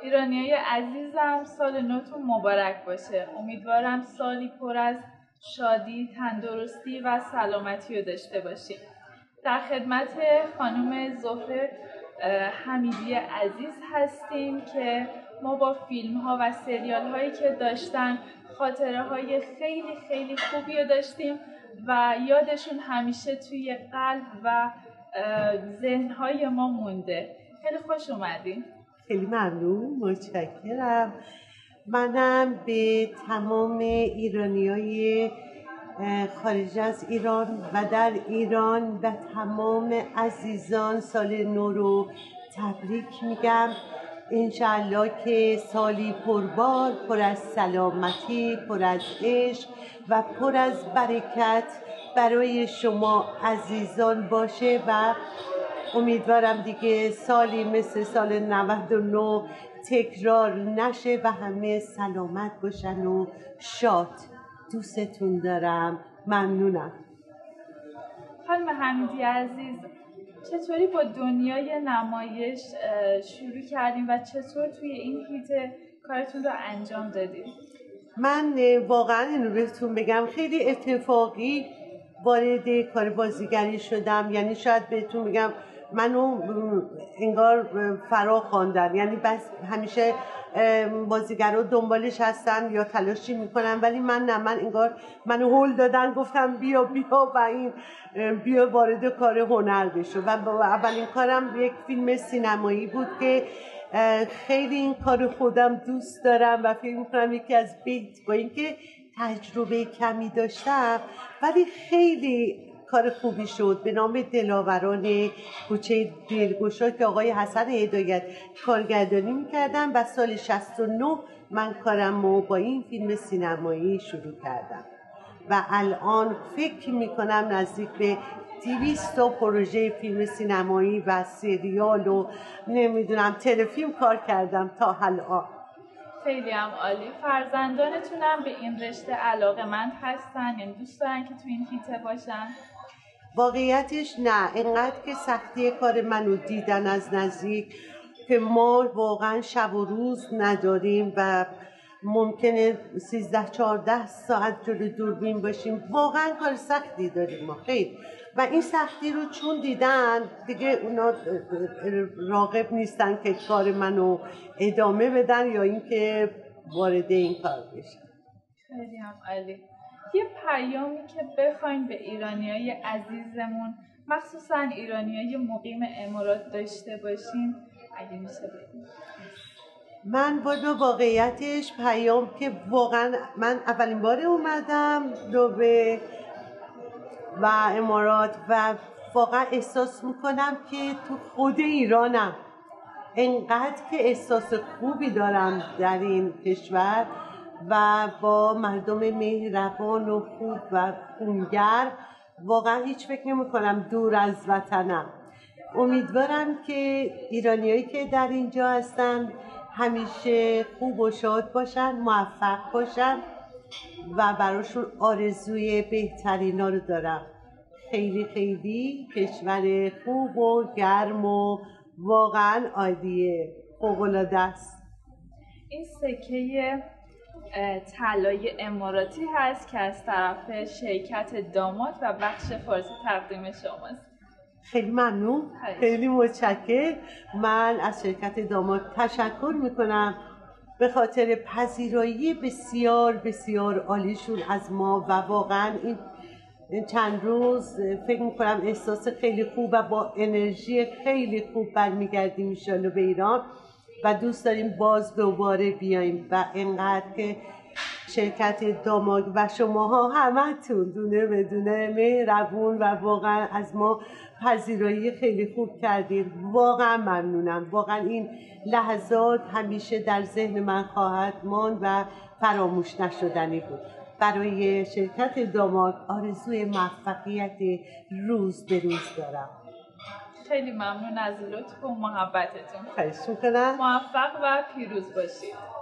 ایرانیای عزیزم، سال نوتون مبارک باشه. امیدوارم سالی پر از شادی، تندرستی و سلامتی رو داشته باشیم. در خدمت خانم زهره حمیدی عزیز هستیم که ما با فیلم ها و سریال هایی که داشتن خاطره های خیلی خیلی خوبی رو داشتیم و یادشون همیشه توی قلب و ذهن های ما مونده. خیلی خوش اومدین. خیلی ممنون، متشکرم. منم به تمام ایرانیای خارج از ایران و در ایران و تمام عزیزان سال نو رو تبریک میگم. انشالله که سالی پربار، پر از سلامتی، پر از عشق و پر از برکت برای شما عزیزان باشه و امیدوارم دیگه سالی مثل سال 99 تکرار نشه و همه سلامت باشن و شاد. دوستتون دارم. ممنونم. خانم حمیدی عزیز، چطوری با دنیای نمایش شروع کردیم و چطور توی این هیته کارتون رو انجام دادیم؟ من واقعا این رو بهتون بگم خیلی اتفاقی وارد کار بازیگری شدم. یعنی شاید بهتون بگم منو انگار فرا خواندن، یعنی بس همیشه بازیگرها دنبالش هستن یا تلاشی میکنن، ولی من نه، من انگار منو هول دادن، گفتم بیا و این بیا وارد کار هنر بشو. و اولین کارم یک فیلم سینمایی بود که خیلی این کار خودم دوست دارم و فکر میکنم یکی از با اینکه تجربه کمی داشتم ولی خیلی کار خوبی شد، به نام دلاوران کوچه دلگشا که آقای حسن هدایت کارگردانی میکردم و سال 69 من کارم رو با این فیلم سینمایی شروع کردم و الان فکر میکنم نزدیک به 200 پروژه فیلم سینمایی و سریال و نمیدونم تلفیلم کار کردم تا الان. خیلی هم عالی. فرزندانتون هم به این رشته علاقه‌مند هستن؟ یعنی دوست دارن که تو این هیته باشن؟ واقعیتش نه، اینقدر که سختی کار منو دیدن از نزدیک که ما واقعا شب و روز نداریم و ممکنه 13-14 ساعت جلوی دوربین باشیم. واقعا کار سختی داریم ما خیلی، و این سختی رو چون دیدن دیگه اونا راغب نیستن که کار منو ادامه بدن یا اینکه وارد این کار بشن. خیلی هم عالی. یه پیامی که بخواین به ایرانیای عزیزمون مخصوصا ایرانیای مقیم امارات داشته باشین اگه میشه بگین؟ من با واقعیتش پیام که واقعا من اولین بار اومدم دبی و امارات و واقعا احساس میکنم که تو خود ایرانم انقدر که احساس خوبی دارم در این کشور و با مردم مهربان و خوب و خونگر. واقعا هیچ فکر نمی کنم دور از وطنم. امیدوارم که ایرانیایی که در اینجا هستن همیشه خوب و شاد باشن، موفق باشن و براشون آرزوی بهترینا رو دارم. خیلی خیلی کشور خوب و گرم و واقعا عالیه، فوق‌العاده است. این سکه طلای اماراتی هست که از طرف شرکت داماد و بخش فارسی تقدیم شماست. خیلی ممنون، خیلی متشکرم. من از شرکت داماد تشکر میکنم به خاطر پذیرایی بسیار بسیار عالیشون از ما و واقعا این چند روز فکر میکنم احساس خیلی خوب و با انرژی خیلی خوب برمیگردیم انشالله به ایران و دوست داریم باز دوباره بیاییم و اینقدر که شرکت داماد و شماها همتون دونه بدونه مهربون و واقعا از ما پذیرایی خیلی خوب کردید. واقعا ممنونم. واقعا این لحظات همیشه در ذهن من خواهد ماند و فراموش نشدنی بود. برای شرکت داماد آرزوی موفقیت روز به روز دارم. خیلی ممنون از لطف و محبتتون. خواهش می‌کنم. موفق و پیروز باشید.